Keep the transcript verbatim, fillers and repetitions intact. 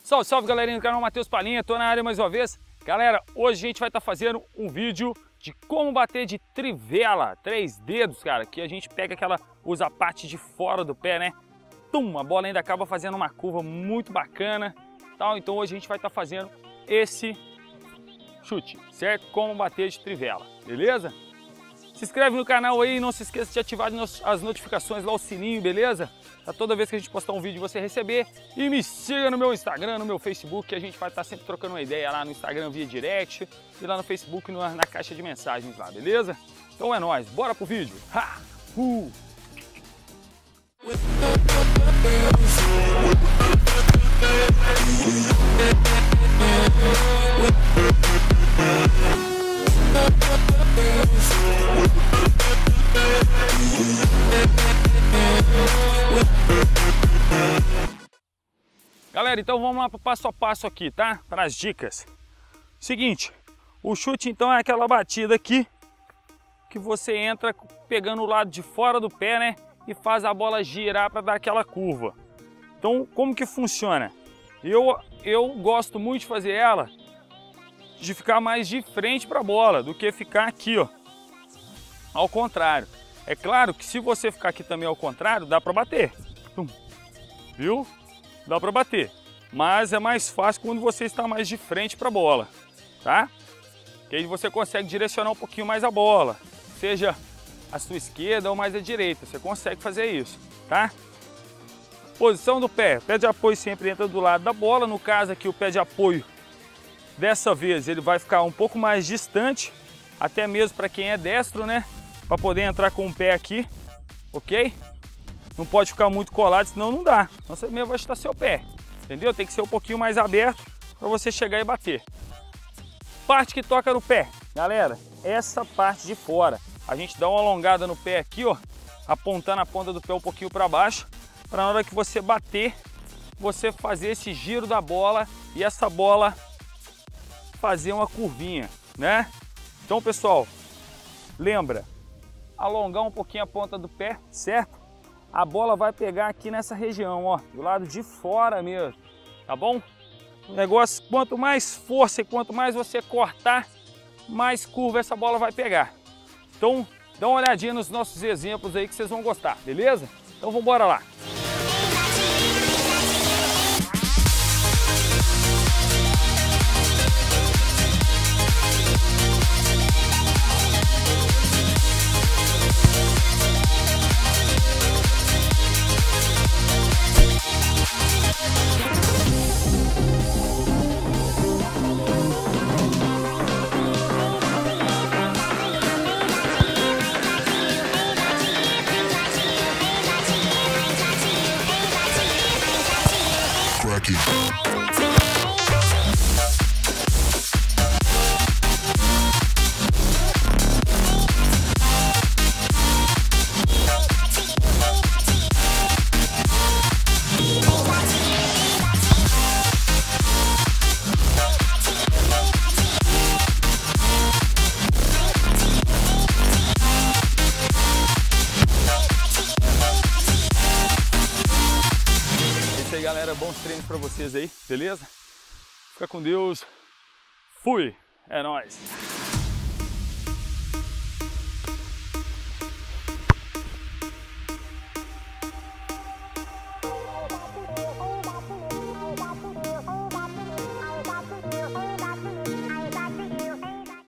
Salve, salve galerinha do canal Matheus Palhinha, tô na área mais uma vez. Galera, hoje a gente vai estar tá fazendo um vídeo de como bater de trivela, três dedos, cara, que a gente pega aquela, usa a parte de fora do pé, né? Tum, a bola ainda acaba fazendo uma curva muito bacana, tal. Então hoje a gente vai estar tá fazendo esse chute, certo? Como bater de trivela, beleza? Se inscreve no canal aí, não se esqueça de ativar as notificações lá, o sininho, beleza? Pra toda vez que a gente postar um vídeo você receber. E me siga no meu Instagram, no meu Facebook, que a gente vai estar sempre trocando uma ideia lá no Instagram via direct e lá no Facebook na caixa de mensagens lá, beleza? Então é nóis, bora pro vídeo! Ha! Uh! Galera, então vamos lá para o passo a passo aqui, tá? Para as dicas. Seguinte, o chute então é aquela batida aqui que você entra pegando o lado de fora do pé, né? E faz a bola girar para dar aquela curva. Então, como que funciona? Eu, eu gosto muito de fazer ela de ficar mais de frente para a bola do que ficar aqui, ó, ao contrário. É claro que se você ficar aqui também ao contrário, dá para bater. Viu? Dá para bater. Mas é mais fácil quando você está mais de frente para a bola, tá? Que aí você consegue direcionar um pouquinho mais a bola, seja a sua esquerda ou mais à direita, você consegue fazer isso, tá? Posição do pé, pé de apoio sempre entra do lado da bola, no caso aqui o pé de apoio, dessa vez ele vai ficar um pouco mais distante, até mesmo para quem é destro, né? Para poder entrar com o pé aqui, ok? Não pode ficar muito colado, senão não dá, senão você mesmo vai chutar seu pé, entendeu? Tem que ser um pouquinho mais aberto para você chegar e bater. Parte que toca no pé, galera, essa parte de fora. A gente dá uma alongada no pé aqui, ó, apontando a ponta do pé um pouquinho para baixo, para na hora que você bater, você fazer esse giro da bola e essa bola fazer uma curvinha, né? Então, pessoal, lembra, alongar um pouquinho a ponta do pé, certo? A bola vai pegar aqui nessa região, ó, do lado de fora mesmo, tá bom? O negócio, quanto mais força e quanto mais você cortar, mais curva essa bola vai pegar. Então, dá uma olhadinha nos nossos exemplos aí que vocês vão gostar, beleza? Então, vamos embora lá. Galera, bons treinos para vocês aí, beleza? Fica com Deus. Fui, é nóis.